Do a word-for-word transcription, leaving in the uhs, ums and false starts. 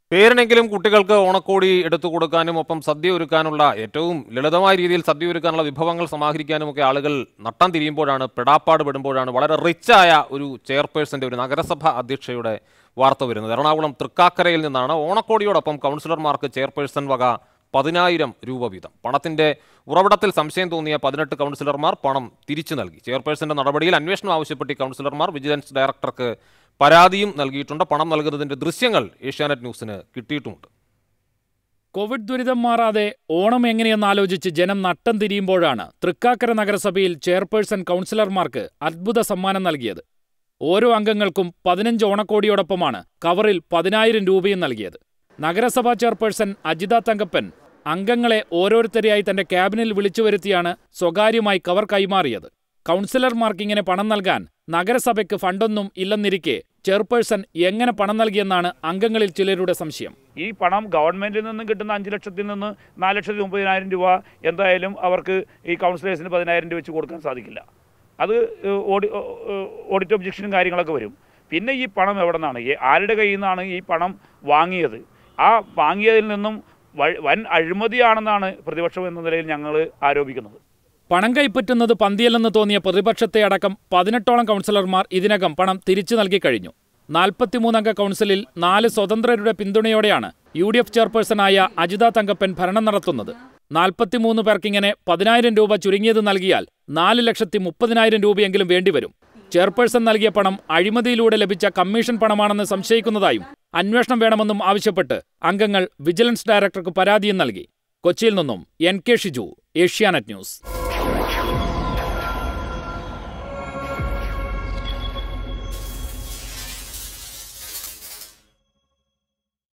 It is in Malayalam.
പേരിനെങ്കിലും കുട്ടികൾക്ക് ഓണക്കോടി എടുത്തു കൊടുക്കാനും ഒപ്പം സദ്യ ഒരുക്കാനുള്ള ഏറ്റവും ലളിതമായ രീതിയിൽ സദ്യ ഒരുക്കാനുള്ള വിഭവങ്ങൾ സമാഹരിക്കാനും ഒക്കെ ആളുകൾ നട്ടം തിരിയുമ്പോഴാണ് പെടാപ്പാട് പെടുമ്പോഴാണ് വളരെ റിച്ചായ ഒരു ചെയർപേഴ്സന്റെ ഒരു നഗരസഭ അധ്യക്ഷയുടെ വാർത്ത വരുന്നത്. എറണാകുളം തൃക്കാക്കരയിൽ നിന്നാണ്. ഓണക്കോടിയോടൊപ്പം കൗൺസിലർമാർക്ക് ചെയർപേഴ്സൺ വക പതിനായിരം രൂപ വീതം. പണത്തിന്റെ ഉറവിടത്തിൽ സംശയം തോന്നിയ പതിനെട്ട് കൗൺസിലർമാർ പണം തിരിച്ചു നൽകി. ചെയർപേഴ്സന്റെ നടപടിയിൽ അന്വേഷണം ആവശ്യപ്പെട്ട് കൗൺസിലർമാർ വിജിലൻസ് ഡയറക്ടർക്ക് പരാതിയും നൽകിയിട്ടുണ്ട്. പണം നൽകുന്നതിന്റെ ദൃശ്യങ്ങൾ ഏഷ്യാനെറ്റ് ന്യൂസിന് കിട്ടിയിട്ടുമുണ്ട്. കോവിഡ് ദുരിതം മാറാതെ ഓണം എങ്ങനെയെന്നാലോചിച്ച് ജനം നട്ടം തിരിയുമ്പോഴാണ് തൃക്കാക്കര നഗരസഭയിൽ ചെയർപേഴ്സൺ കൗൺസിലർമാർക്ക് അത്ഭുത സമ്മാനം നൽകിയത്. ഓരോ അംഗങ്ങൾക്കും പതിനഞ്ച് ഓണക്കോടിയോടൊപ്പമാണ് കവറിൽ പതിനായിരം രൂപയും നൽകിയത്. നഗരസഭാ ചെയർപേഴ്സൺ അജിത തങ്കപ്പൻ അംഗങ്ങളെ ഓരോരുത്തരെയായി തന്റെ ക്യാബിനിൽ വിളിച്ചു വരുത്തിയാണ് സ്വകാര്യമായി കവർ കൈമാറിയത്. കൗൺസിലർമാർക്ക് ഇങ്ങനെ പണം നൽകാൻ നഗരസഭയ്ക്ക് ഫണ്ടൊന്നും ഇല്ലെന്നിരിക്കെ ചെയർപേഴ്സൺ എങ്ങനെ പണം നൽകിയെന്നാണ് അംഗങ്ങളിൽ ചിലരുടെ സംശയം. ഈ പണം ഗവൺമെന്റിൽ നിന്നും കിട്ടുന്ന അഞ്ച് ലക്ഷത്തിൽ നിന്ന് നാല് ലക്ഷത്തി മുപ്പതിനായിരം രൂപ എന്തായാലും അവർക്ക് ഈ കൗൺസിലേഴ്സിന് പതിനായിരം രൂപ വെച്ച് കൊടുക്കാൻ സാധിക്കില്ല. അത് ഓഡി ഓഡിറ്റ് ഒബ്ജക്ഷനും കാര്യങ്ങളൊക്കെ വരും. പിന്നെ ഈ പണം എവിടെ നിന്നാണ്, ആരുടെ കയ്യിൽ നിന്നാണ് ഈ പണം വാങ്ങിയത്? ആ വാങ്ങിയതിൽ നിന്നും വൻ അഴിമതിയാണെന്നാണ് പ്രതിപക്ഷം എന്ന നിലയിൽ ഞങ്ങൾ ആരോപിക്കുന്നത്. പണം കൈപ്പറ്റുന്നത് പന്തിയല്ലെന്ന് തോന്നിയ പ്രതിപക്ഷത്തെ അടക്കം പതിനെട്ടോളം കൗൺസിലർമാർ ഇതിനകം പണം തിരിച്ചു നൽകി കഴിഞ്ഞു. നാൽപ്പത്തിമൂന്നംഗ കൗൺസിലിൽ നാല് സ്വതന്ത്രരുടെ പിന്തുണയോടെയാണ് യു ഡി എഫ് ചെയർപേഴ്സണായ അജിത തങ്കപ്പൻ ഭരണം നടത്തുന്നത്. നാൽപ്പത്തിമൂന്ന് പേർക്കിങ്ങനെ പതിനായിരം രൂപ ചുരുങ്ങിയത് നൽകിയാൽ നാല് ലക്ഷത്തി മുപ്പതിനായിരം രൂപയെങ്കിലും വേണ്ടിവരും. ചെയർപേഴ്സൺ നൽകിയ പണം അഴിമതിയിലൂടെ ലഭിച്ച കമ്മീഷൻ പണമാണെന്ന് സംശയിക്കുന്നതായും അന്വേഷണം വേണമെന്നും ആവശ്യപ്പെട്ട് അംഗങ്ങൾ വിജിലൻസ് ഡയറക്ടർക്ക് പരാതിയും നൽകി. കൊച്ചിയിൽ നിന്നും N K Shiju, Asianet news.